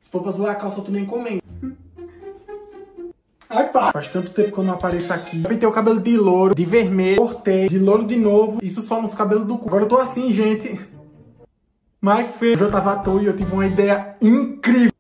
Se for pra zoar a calça, tu nem comenta. Ai, pá. Faz tanto tempo que eu não apareço aqui. Eu pintei o cabelo de louro, de vermelho, cortei, de louro de novo. Isso só nos cabelos do cu. Agora eu tô assim, gente. Mas feio. Hoje eu tava à toa e eu tive uma ideia incrível.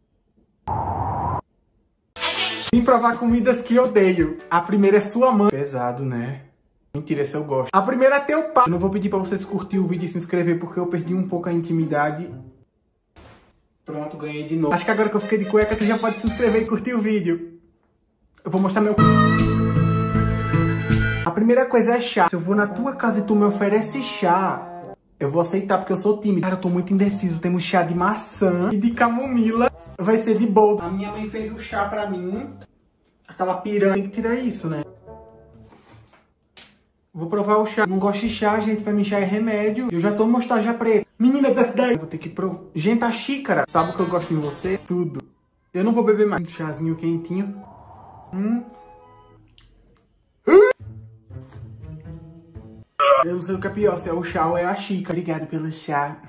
Vim provar comidas que eu odeio. A primeira é sua mãe. Pesado, né? Mentira, esse eu gosto. A primeira é teu pai. Eu não vou pedir pra vocês curtir o vídeo e se inscrever porque eu perdi um pouco a intimidade. Pronto, ganhei de novo. Acho que agora que eu fiquei de cueca, tu já pode se inscrever e curtir o vídeo. Eu vou mostrar meu... A primeira coisa é chá. Se eu vou na tua casa e tu me oferece chá, eu vou aceitar porque eu sou tímido. Cara, eu tô muito indeciso. Temos chá de maçã e de camomila. Vai ser de boa. A minha mãe fez o chá pra mim. Aquela piranha. Tem que tirar isso, né? Vou provar o chá. Não gosto de chá, gente. Pra mim chá é remédio. Eu já tô mostrando já pra ele. Menina dessa daí. Vou ter que provar. Gente, a xícara. Sabe o que eu gosto em você? Tudo. Eu não vou beber mais. Um chazinho quentinho. Eu não sei o que é pior, se é o chá ou é a xícara. Obrigado pelo chá.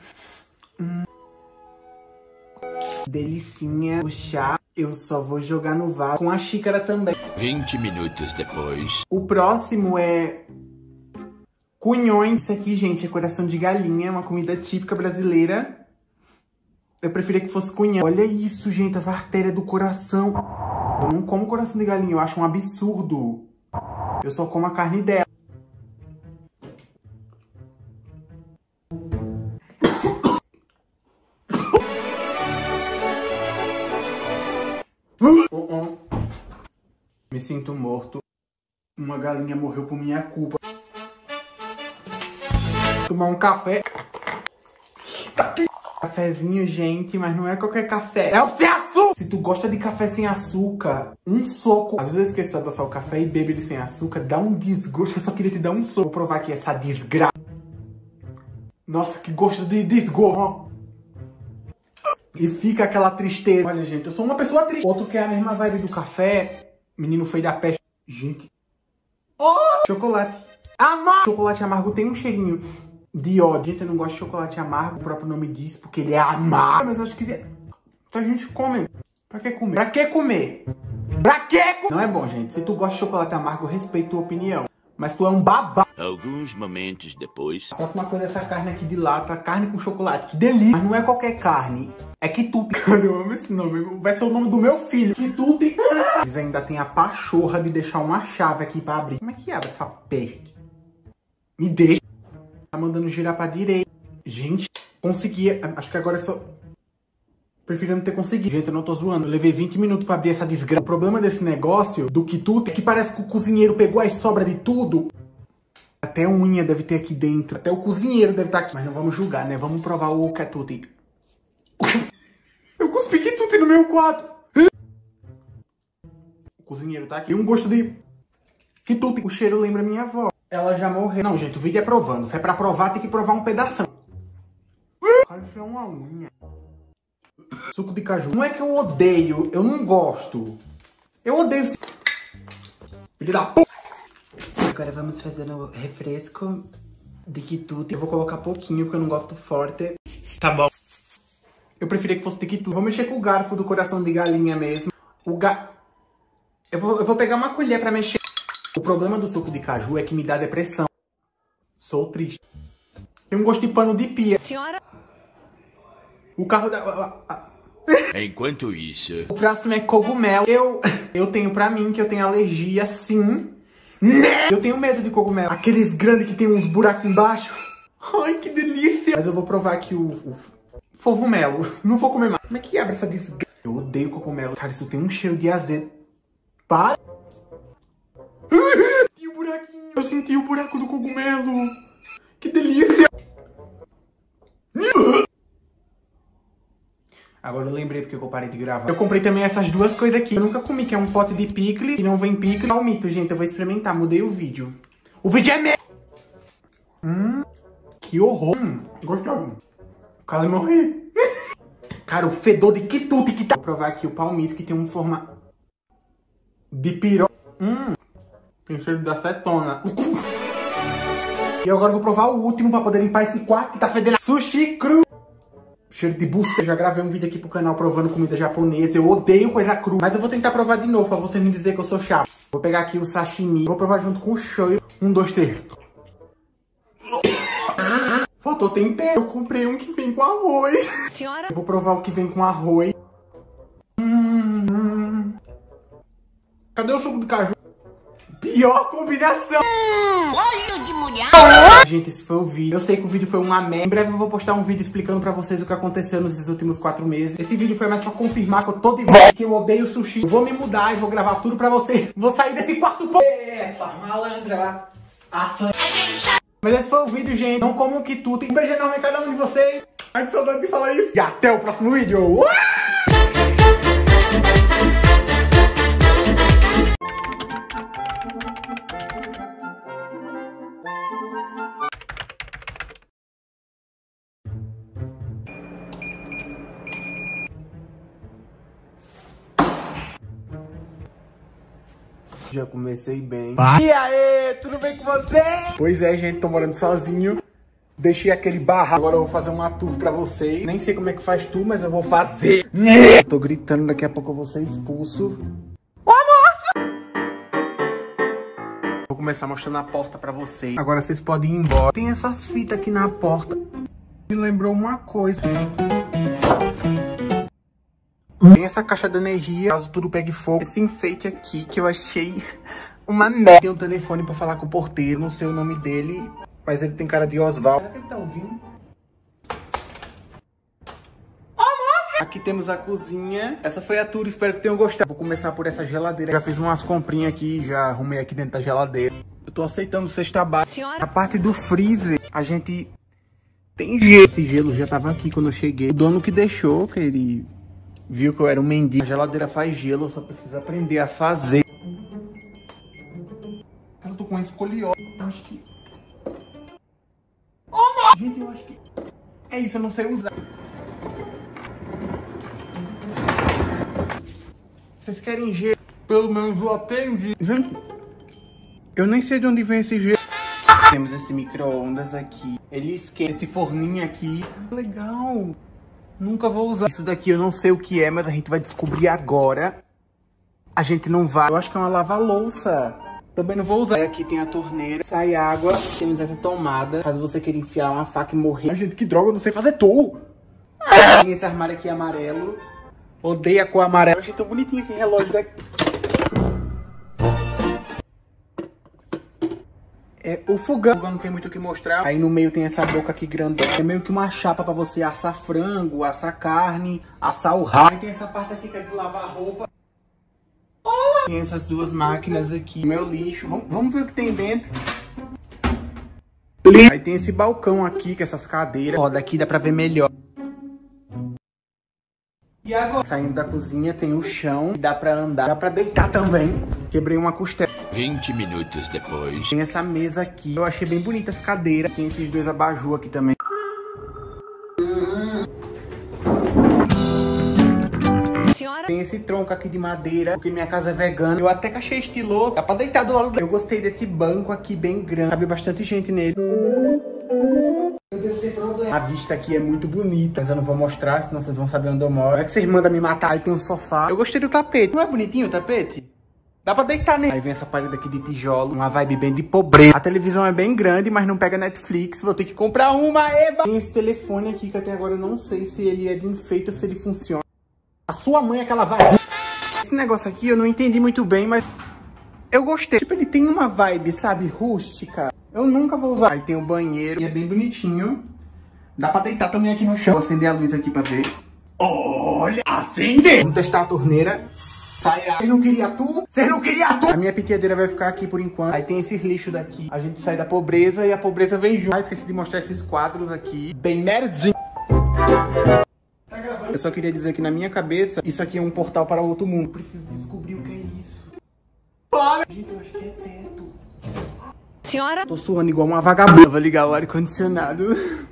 Delicinha. O chá eu só vou jogar no vaso com a xícara também. 20 minutos depois. O próximo é cunhões. Isso aqui, gente, é coração de galinha. É uma comida típica brasileira. Eu preferia que fosse cunhão. Olha isso, gente, as artérias do coração. Eu não como coração de galinha, eu acho um absurdo. Eu só como a carne dela. Me sinto morto. Uma galinha morreu por minha culpa. Tomar um café. Cafezinho, gente, mas não é qualquer café. É o sem açúcar! Se tu gosta de café sem açúcar, um soco. Às vezes eu esqueço de adoçar o café e bebo ele sem açúcar. Dá um desgosto. Eu só queria te dar um soco. Vou provar aqui essa desgraça. Nossa, que gosto de desgosto. E fica aquela tristeza. Olha, gente, eu sou uma pessoa triste. Outro que é a mesma vibe do café. Menino feio da peste. Gente. Oh! Chocolate. Amargo. Chocolate amargo tem um cheirinho de ódio. Gente, eu não gosto de chocolate amargo. O próprio nome diz, porque ele é amargo. Mas eu acho que a gente come. Pra que comer? Pra que comer? Pra que comer? Não é bom, gente. Se tu gosta de chocolate amargo, eu respeito tua opinião. Mas tu é um babá. Alguns momentos depois. A próxima coisa é essa carne aqui de lata. Carne com chocolate. Que delícia. Mas não é qualquer carne. É quitute. Cara, eu amo esse nome. Vai ser o nome do meu filho. Quitute. Eles ainda tem a pachorra de deixar uma chave aqui pra abrir. Como é que abre essa peste? Me deixa. Tá mandando girar pra direita. Gente, consegui. Acho que agora é só... Prefiro não ter conseguido. Gente, eu não tô zoando. Eu levei 20 minutos pra abrir essa desgraça. O problema desse negócio, do quitute, é que parece que o cozinheiro pegou as sobras de tudo. Até a unha deve ter aqui dentro. Até o cozinheiro deve estar aqui. Mas não vamos julgar, né? Vamos provar o quitute. Eu cuspi quitute no meu quarto. O cozinheiro tá aqui. E um gosto de quitute. O cheiro lembra minha avó. Ela já morreu. Não, gente, o vídeo é provando. Se é pra provar, tem que provar um pedação. Cara, isso é uma unha. Suco de caju. Não é que eu odeio, eu não gosto. Eu odeio. Filho da p... Agora vamos fazer o refresco de quitute. Eu vou colocar pouquinho, porque eu não gosto forte. Tá bom. Eu preferia que fosse de quitute. Vou mexer com o garfo do coração de galinha mesmo. Eu vou pegar uma colher pra mexer. O problema do suco de caju é que me dá depressão. Sou triste. Tem um gosto de pano de pia. Senhora... O carro da... Enquanto isso... O próximo é cogumelo. Eu tenho pra mim que eu tenho alergia, sim. Né? Eu tenho medo de cogumelo. Aqueles grandes que tem uns buracos embaixo. Ai, que delícia. Mas eu vou provar aqui o fogumelo. Não vou comer mais. Como é que abre essa desgraça? Eu odeio cogumelo. Cara, isso tem um cheiro de azedo. Para. E o buraquinho. Eu senti o buraco do cogumelo. Que delícia. Agora eu lembrei porque eu parei de gravar. Eu comprei também essas duas coisas aqui. Eu nunca comi, que é um pote de picles. Que não vem picles. Palmito, gente. Eu vou experimentar. Mudei o vídeo. O vídeo é meu. Que horror. Gostoso. Quase morri. Cara, o fedor de quitute que tá... Vou provar aqui o palmito, que tem um formato de piró. Tem cheiro de acetona. E agora eu vou provar o último pra poder limpar esse quarto que tá fedendo. Sushi cru. cheiro de buceta. Eu já gravei um vídeo aqui pro canal provando comida japonesa. Eu odeio coisa crua, mas eu vou tentar provar de novo pra você não dizer que eu sou chato. Vou pegar aqui o sashimi, vou provar junto com o shoyu. 1, 2, 3. Faltou tempero. Eu comprei um que vem com arroz. Senhora? Eu vou provar o que vem com arroz. Cadê o suco do caju? Pior combinação! Olho de mulher! Gente, esse foi o vídeo. Eu sei que o vídeo foi uma merda. Em breve eu vou postar um vídeo explicando pra vocês o que aconteceu nesses últimos 4 meses. Esse vídeo foi mais pra confirmar que eu tô de volta, que eu odeio sushi. Eu vou me mudar e vou gravar tudo pra vocês. Vou sair desse quarto. Essa malandra. Mas esse foi o vídeo, gente. Não comam que tudo. Um beijo enorme a cada um de vocês. Ai, que saudade de falar isso. E até o próximo vídeo. Já comecei bem. E aí, tudo bem com você? Pois é, gente, tô morando sozinho. Deixei aquele barraco. Agora eu vou fazer uma tour pra vocês. Nem sei como é que faz tour, mas eu vou fazer. Tô gritando, daqui a pouco eu vou ser expulso. Ô, moço! Vou começar mostrando a porta pra vocês. Agora vocês podem ir embora. Tem essas fitas aqui na porta. Me lembrou uma coisa. Tem essa caixa de energia, caso tudo pegue fogo. Esse enfeite aqui que eu achei uma merda. Tem um telefone pra falar com o porteiro, não sei o nome dele, mas ele tem cara de Osvaldo. Será que ele tá ouvindo? Aqui temos a cozinha. Essa foi a tour, espero que tenham gostado. Vou começar por essa geladeira. Já fiz umas comprinhas aqui, já arrumei aqui dentro da geladeira. Eu tô aceitando cesta básica. Senhora? A parte do freezer, a gente tem gelo. Esse gelo já tava aqui quando eu cheguei. O dono que deixou, que ele viu que eu era um mendigo. A geladeira faz gelo, eu só preciso aprender a fazer. Eu tô com escoliose. Eu acho que... Oh, gente, eu acho que... É isso, eu não sei usar. Vocês querem gelo? Pelo menos eu atendi. Gente, eu nem sei de onde vem esse gelo. Temos esse micro-ondas aqui. Ele esquenta esse forninho aqui. Legal. Nunca vou usar. Isso daqui eu não sei o que é, mas a gente vai descobrir agora. A gente não vai. Eu acho que é uma lava-louça. Também não vou usar. Aqui tem a torneira. Sai água. Temos essa tomada. Caso você queira enfiar uma faca e morrer. Ai, gente, que droga. Eu não sei fazer tour. Tem esse armário aqui amarelo. Odeio a cor amarela. Eu achei tão bonitinho esse relógio daqui. É o fogão. O fogão não tem muito o que mostrar. Aí no meio tem essa boca aqui grandona. É meio que uma chapa pra você assar frango, assar carne, assar o rabo. Aí tem essa parte aqui que é de lavar roupa. Tem essas duas máquinas aqui. Meu lixo. Vamos ver o que tem dentro. Aí tem esse balcão aqui, com essas cadeiras. Ó, daqui dá pra ver melhor. E agora, saindo da cozinha, tem o chão. Dá pra andar. Dá pra deitar também. Quebrei uma costela. 20 minutos depois. Tem essa mesa aqui. Eu achei bem bonita essa cadeira. Tem esses dois abajur aqui também. Senhora? Tem esse tronco aqui de madeira, porque minha casa é vegana. Eu até que achei estiloso. Dá pra deitar do lado dele. Eu gostei desse banco aqui bem grande. Cabe bastante gente nele. Eu devo ter problema. A vista aqui é muito bonita, mas eu não vou mostrar, senão vocês vão saber onde eu moro. É que vocês mandam me matar. Aí tem um sofá. Eu gostei do tapete. Não é bonitinho o tapete? Dá pra deitar nele. Aí vem essa parede aqui de tijolo, uma vibe bem de pobreza. A televisão é bem grande, mas não pega Netflix. Vou ter que comprar uma, Eva. Tem esse telefone aqui que até agora eu não sei se ele é de enfeite ou se ele funciona. A sua mãe é aquela vibe. Esse negócio aqui eu não entendi muito bem, mas eu gostei. Tipo, ele tem uma vibe, sabe, rústica. Eu nunca vou usar. Aí tem o banheiro, e é bem bonitinho. Dá pra deitar também aqui no chão. Vou acender a luz aqui pra ver. Olha, acender! Vamos testar a torneira. Sai aí. Vocês não queriam tu? Vocês não queriam tu? A minha penteadeira vai ficar aqui por enquanto. Aí tem esses lixos daqui. A gente sai da pobreza e a pobreza vem junto. Ah, esqueci de mostrar esses quadros aqui. Bem nerdzinho. Eu só queria dizer que na minha cabeça, isso aqui é um portal para outro mundo. Preciso descobrir o que é isso. Para! Gente, eu acho que é teto. Senhora? Tô suando igual uma vagabunda. Vou ligar o ar-condicionado.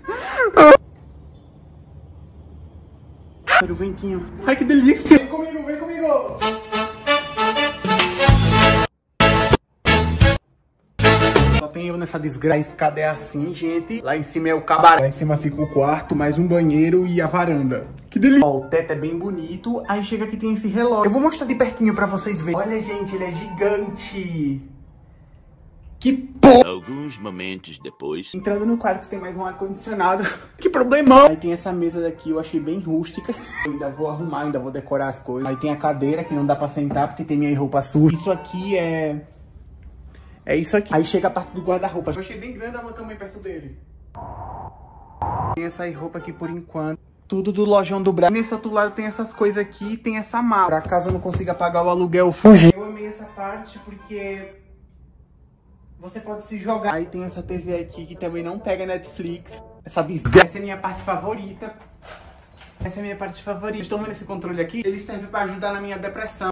Olha o ventinho. Ai, que delícia. Vem comigo, vem comigo. Só tem tem eu nessa desgraça. A escada é assim, gente. Lá em cima é o cabaré. Lá em cima fica o quarto, mais um banheiro e a varanda. Que delícia. Ó, o teto é bem bonito. Aí chega aqui tem esse relógio. Eu vou mostrar de pertinho pra vocês verem. Olha, gente, ele é gigante. Que porra! Alguns momentos depois. Entrando no quarto tem mais um ar-condicionado. Que problemão! Aí tem essa mesa daqui, eu achei bem rústica. Eu ainda vou arrumar, ainda vou decorar as coisas. Aí tem a cadeira que não dá pra sentar porque tem minha roupa suja. Isso aqui é isso aqui. Aí chega a parte do guarda-roupa. Eu achei bem grande a também perto dele. Tem essa roupa aqui por enquanto. Tudo do lojão do Brasil. Nesse outro lado tem essas coisas aqui e tem essa mala. Pra caso eu não consiga pagar o aluguel, fugir. Eu amei essa parte porque você pode se jogar. Aí tem essa TV aqui que também não pega Netflix. Essa desgraça. Essa é a minha parte favorita. Essa é a minha parte favorita. Estou vendo esse controle aqui. Ele serve pra ajudar na minha depressão.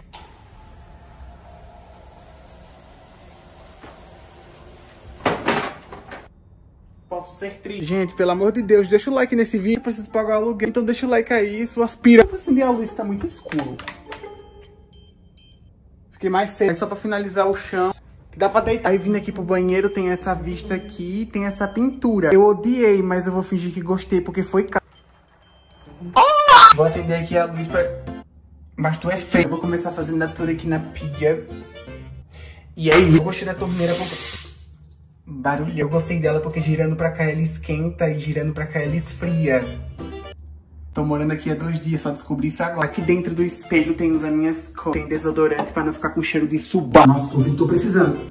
Posso ser triste. Gente, pelo amor de Deus, deixa o like nesse vídeo. Eu preciso pagar o aluguel. Então deixa o like aí, suas pira. Eu vou acender a luz, tá muito escuro. Fiquei mais cedo. Só pra finalizar o chão. Dá pra deitar. Aí vindo aqui pro banheiro, tem essa vista aqui, tem essa pintura. Eu odiei, mas eu vou fingir que gostei, porque foi caro. Vou acender aqui a luz pra... Mas tu é feio. Eu vou começar fazendo a tour aqui na pia. E aí, eu gostei da torneira porque... Barulho. Eu gostei dela porque girando pra cá ela esquenta e girando pra cá ela esfria. Tô morando aqui há 2 dias, só descobri isso agora. Aqui dentro do espelho tem as minhas cores. Tem desodorante pra não ficar com cheiro de subaco. Nossa, inclusive tô precisando.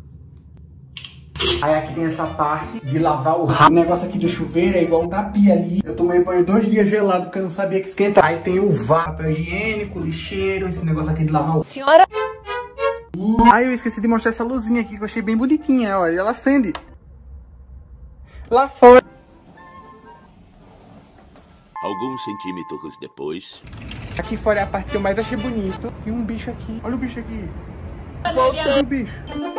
Aí aqui tem essa parte de lavar o rabo. O negócio aqui do chuveiro é igual o da pia ali. Eu tomei banho 2 dias gelado porque eu não sabia que esquentar. Aí tem o vaso, papel higiênico, lixeiro, esse negócio aqui de lavar o... Senhora! Aí eu esqueci de mostrar essa luzinha aqui que eu achei bem bonitinha, olha. Ela acende. Lá fora. Alguns centímetros depois. Aqui fora é a parte que eu mais achei bonito. Tem um bicho aqui. Olha o bicho aqui. Olha o bicho.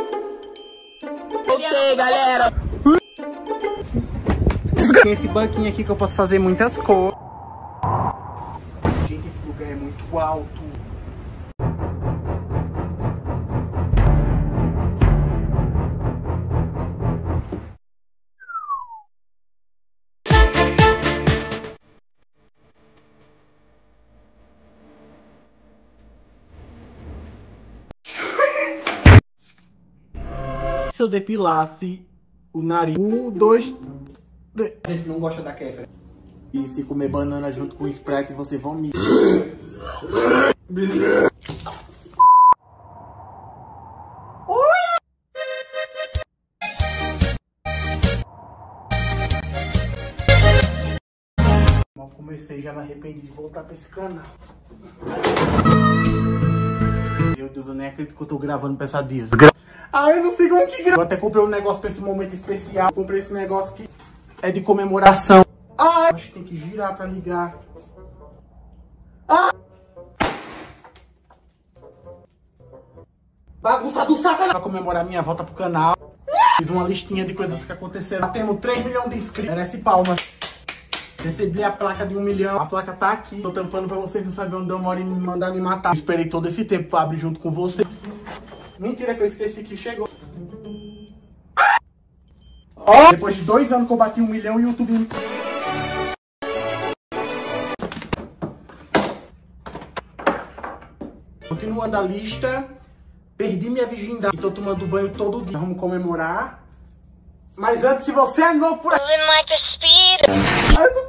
Ok, galera! Tem esse banquinho aqui que eu posso fazer muitas cores. Gente, esse lugar é muito alto. Se eu depilasse o nariz, 1, 2... A gente não gosta da quebra. E se comer banana junto com Sprite, você vomita. Mal comecei, já me arrependi de voltar pra esse canal. Meu Deus, eu nem acredito que eu tô gravando pra essa desgraça. Ah, eu não sei como que grava. Eu até comprei um negócio pra esse momento especial. Eu comprei esse negócio que é de comemoração. Ah, acho que tem que girar pra ligar. Ah! Bagunça do sacanagem. Pra comemorar minha volta pro canal. Fiz uma listinha de coisas que aconteceram. Temos 3 milhões de inscritos. Merece palmas. Recebi a placa de 1 milhão. A placa tá aqui. Tô tampando pra vocês não saberem onde eu moro e me mandar me matar. Esperei todo esse tempo pra abrir junto com você. Mentira que eu esqueci que chegou. Oh! Depois de 2 anos que eu bati 1 milhão, o YouTube... Continuando a lista, perdi minha virgindade. Tô tomando banho todo dia. Vamos comemorar. Mas antes, se você é novo por aqui... Ai, eu tô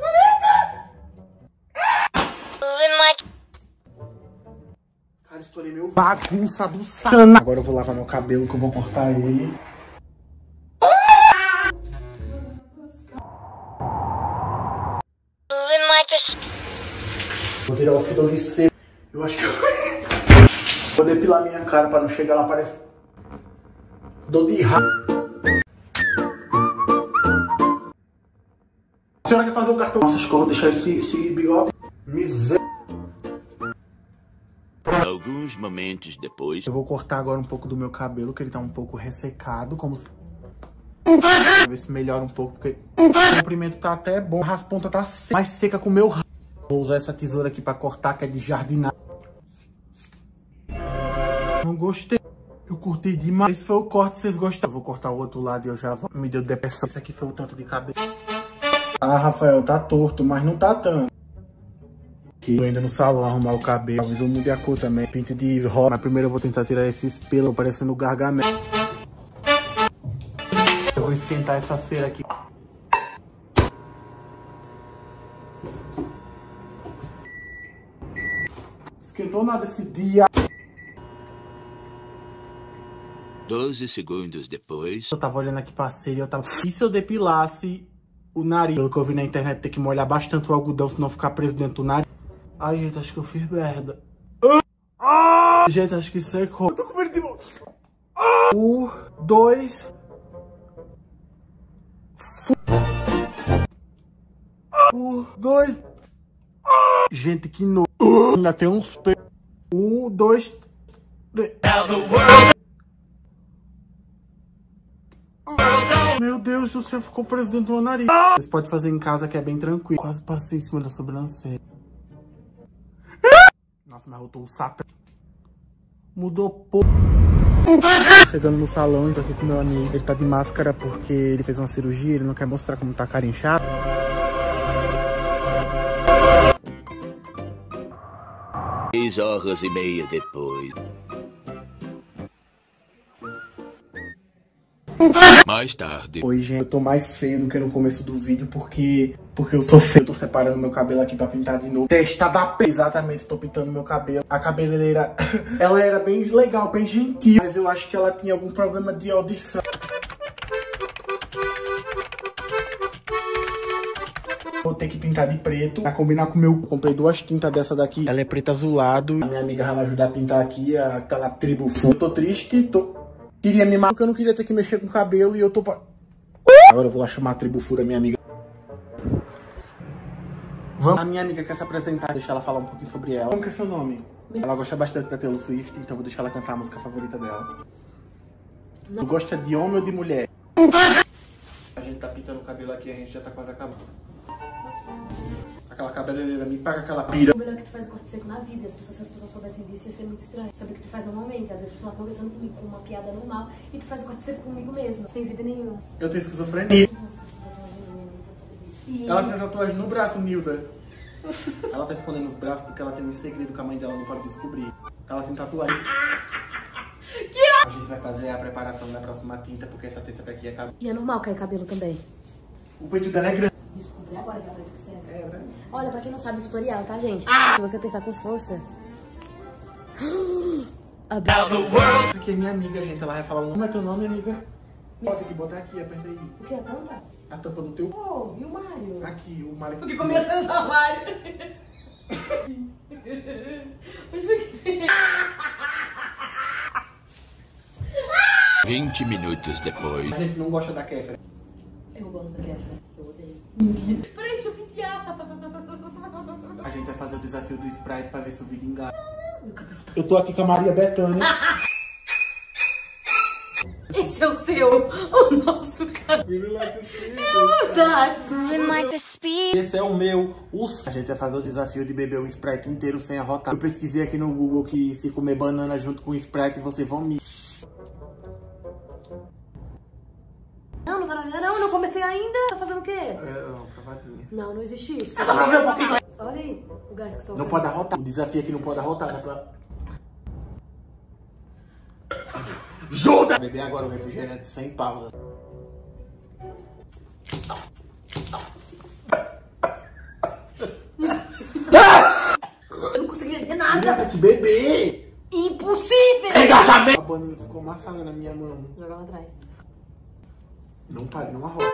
bonita! Cara, estourei meu bagunça do sacanagem. Agora eu vou lavar meu cabelo, que eu vou cortar ele. Vou tirar o fio de cera. Eu acho que eu vou depilar minha cara pra não chegar lá, parece... Dor de raiva. A senhora quer fazer o cartão? Nossa, acho que eu vou deixar esse bigode. Miséria. Alguns momentos depois. Eu vou cortar agora um pouco do meu cabelo, que ele tá um pouco ressecado, como se... Vou ver se melhora um pouco, porque o comprimento tá até bom. A ponta tá mais seca com o meu rabo. Vou usar essa tesoura aqui pra cortar, que é de jardinagem. Não gostei. Eu curti demais. Esse foi o corte, vocês gostaram. Eu vou cortar o outro lado e eu já vou. Me deu depressão. Esse aqui foi o tanto de cabelo. Ah, Rafael, tá torto, mas não tá tanto. Aqui, eu ainda no salão arrumar o cabelo. Talvez eu mude a cor também. Pinta de rosa. Mas primeiro eu vou tentar tirar esses pelos parecendo Gargamel. Eu vou esquentar essa cera aqui. Esquentou nada esse dia. 12 segundos depois. Eu tava olhando aqui pra cera e eu tava... E se eu depilasse o nariz? Pelo que eu vi na internet, tem que molhar bastante o algodão, senão ficar preso dentro do nariz. Ai, gente, acho que eu fiz merda. Gente, acho que secou. Eu tô com medo de... 1, 2... 1, 2... Gente, que nojo. Ainda tem uns pelos. 1, 2... 3... Meu Deus do céu, ficou preso dentro do meu nariz. Vocês podem fazer em casa que é bem tranquilo. Quase passei em cima da sobrancelha. Nossa, mas voltou o satã. Mudou pouco. Chegando no salão, estou aqui com meu amigo. Ele tá de máscara porque ele fez uma cirurgia. Ele não quer mostrar como tá a cara inchada. Três horas e meia depois. Mais tarde. Oi, gente, eu tô mais feio do que no começo do vídeo porque eu sou feio. Eu tô separando meu cabelo aqui pra pintar de novo. Testa da p... Exatamente, tô pintando meu cabelo. A cabeleireira, ela era bem legal, bem gentil, mas eu acho que ela tinha algum problema de audição. Vou ter que pintar de preto pra combinar com o meu... Comprei 2 tintas dessa daqui. Ela é preto azulado. A minha amiga vai me ajudar a pintar aqui aquela tribo full. Eu tô triste, queria me matar porque eu não queria ter que mexer com o cabelo e eu tô... Agora eu vou lá chamar a tribo full da minha amiga. Vamos. A minha amiga quer se apresentar, deixar ela falar um pouquinho sobre ela. Como que é seu nome? Ela gosta bastante da Taylor Swift, então vou deixar ela cantar a música favorita dela. Tu gosta de homem ou de mulher? A gente tá pintando o cabelo aqui, a gente já tá quase acabando. Aquela cabeleireira me paga aquela pira. O melhor que tu faz corte seco na vida. Se as pessoas soubessem disso, ia ser muito estranho. Sabe o que tu faz normalmente? Às vezes tu tá conversando comigo com uma piada normal e tu faz o corte seco comigo mesmo, sem vida nenhuma. Eu tenho esquizofrenia. Ela tem tatuagem no braço, Nilda. Ela tá escondendo os braços porque ela tem um segredo que a mãe dela não pode descobrir. Ela tem tatuagem. A gente vai fazer a preparação da próxima tinta porque essa tinta daqui acaba. E é normal cair cabelo também. O peito dela é grande. Descobri agora que parece que serve. É, né? Olha, pra quem não sabe o tutorial, tá, gente? Se você apertar com força... Essa aqui é minha amiga, gente. Ela vai falar o nome. Como é teu nome, amiga? Pode que botar aqui, aperta aí. O que? A tampa? A tampa do teu... Oh, e o Mário? Aqui, o Mário. Porque começa a usar o Mário. 20 minutos depois. A gente não gosta da Kéfera. Eu gosto da Kéfera. Eu odeio. Peraí, deixa eu piar. A gente vai fazer o desafio do Sprite pra ver se o vídeo engaja. Meu cabelo tá... Eu tô aqui com a Maria Bethânia. Esse é o seu. O nosso cabelo. Esse é o meu. A gente vai fazer o desafio de beber o Sprite inteiro sem arrotar. Eu pesquisei aqui no Google que se comer banana junto com o Sprite você vomita. Não, não vai nada, não comecei ainda. Tá fazendo o quê? Não, cavadinha. Não, não existe isso. Olha aí, o gás que solta. Não pode arrotar. O desafio aqui não pode arrotar, né? Ajuda! Beber agora o refrigerante sem pausa. Eu não consegui beber nada. Tem que beber! Impossível! Engajamento! A banana ficou amassada na minha mão. Joga lá atrás. Não pare, não arrota.